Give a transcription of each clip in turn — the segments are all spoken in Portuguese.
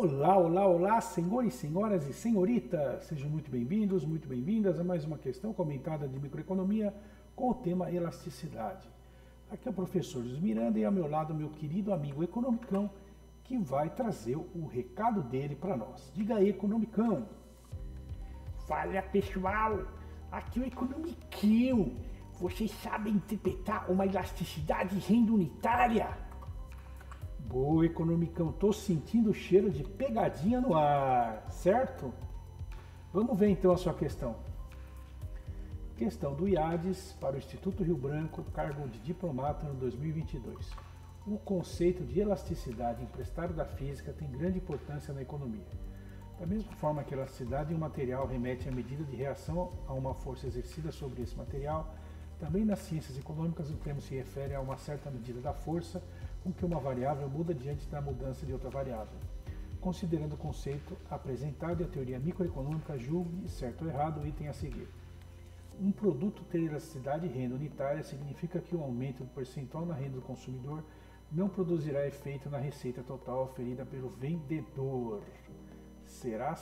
Olá, olá, olá, senhores, senhoras e senhoritas! Sejam muito bem-vindos, muito bem-vindas a mais uma questão comentada de microeconomia com o tema elasticidade. Aqui é o professor Luiz Miranda e ao meu lado meu querido amigo Economicão, que vai trazer o recado dele para nós. Diga aí, Economicão! Fala pessoal, aqui é o Economicão. Vocês sabem interpretar uma elasticidade renda unitária? Boa, Economicão, tô sentindo o cheiro de pegadinha no ar, certo? Vamos ver então a sua questão. Questão do IADES para o Instituto Rio Branco, cargo de diplomata no 2022. O conceito de elasticidade emprestado da física tem grande importância na economia. Da mesma forma que a elasticidade de um material remete à medida de reação a uma força exercida sobre esse material, também nas ciências econômicas o termo se refere a uma certa medida da força com que uma variável muda diante da mudança de outra variável. Considerando o conceito apresentado e a teoria microeconômica, julgue certo ou errado o item a seguir. Um produto ter elasticidade e renda unitária significa que o aumento do percentual na renda do consumidor não produzirá efeito na receita total oferida pelo vendedor. Será?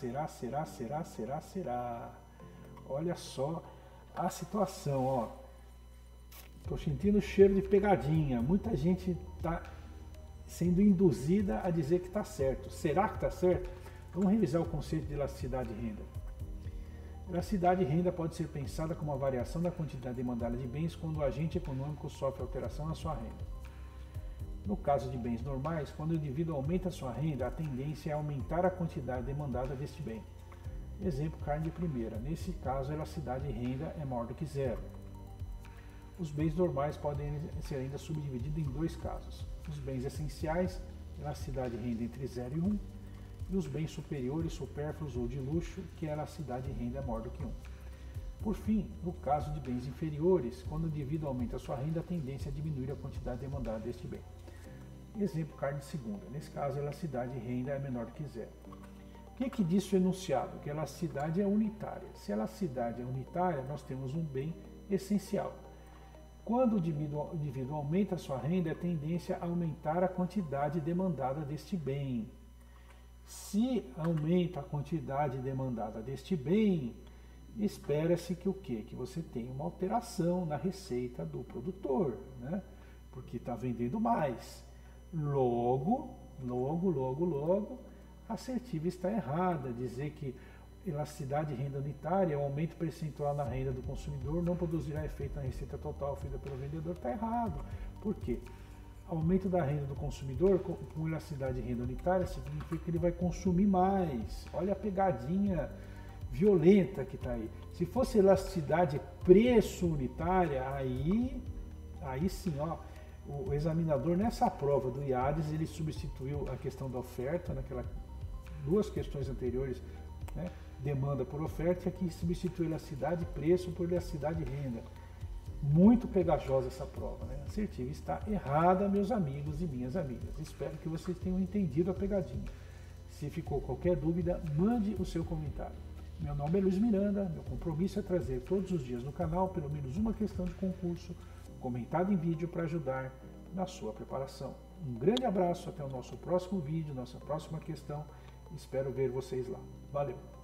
Olha só a situação, ó. Tô sentindo o cheiro de pegadinha. Muita gente está sendo induzida a dizer que está certo. Será que está certo? Vamos revisar o conceito de elasticidade e renda. Elasticidade e renda pode ser pensada como a variação da quantidade demandada de bens quando o agente econômico sofre alteração na sua renda. No caso de bens normais, quando o indivíduo aumenta a sua renda, a tendência é aumentar a quantidade demandada deste bem. Exemplo, carne de primeira. Nesse caso, a elasticidade e renda é maior do que zero. Os bens normais podem ser ainda subdivididos em dois casos. Os bens essenciais, elasticidade e renda entre 0 e 1, e os bens superiores, supérfluos ou de luxo, que a elasticidade e renda é maior do que 1. Por fim, no caso de bens inferiores, quando o indivíduo aumenta a sua renda, a tendência é diminuir a quantidade demandada deste bem. Exemplo, carne de segunda. Nesse caso, a elasticidade e renda é menor do que zero. O que diz o enunciado? Que a elasticidade é unitária. Se a elasticidade é unitária, nós temos um bem essencial. Quando o indivíduo aumenta a sua renda, a tendência é aumentar a quantidade demandada deste bem. Se aumenta a quantidade demandada deste bem, espera-se que o quê? Que você tenha uma alteração na receita do produtor, né? Porque está vendendo mais. Logo, a assertiva está errada. Dizer que elasticidade e renda unitária, o aumento percentual na renda do consumidor não produzirá efeito na receita total feita pelo vendedor, está errado. Por quê? Aumento da renda do consumidor com elasticidade e renda unitária significa que ele vai consumir mais. Olha a pegadinha violenta que está aí. Se fosse elasticidade preço unitária, aí sim, ó, o examinador nessa prova do IADES, ele substituiu a questão da oferta, naquelas duas questões anteriores, né, demanda por oferta, e aqui substitui elasticidade preço por elasticidade renda. Muito pegajosa essa prova, né? A assertiva está errada, meus amigos e minhas amigas. Espero que vocês tenham entendido a pegadinha. Se ficou qualquer dúvida, mande o seu comentário. Meu nome é Luiz Miranda, meu compromisso é trazer todos os dias no canal pelo menos uma questão de concurso comentada em vídeo para ajudar na sua preparação. Um grande abraço, até o nosso próximo vídeo, nossa próxima questão. Espero ver vocês lá. Valeu!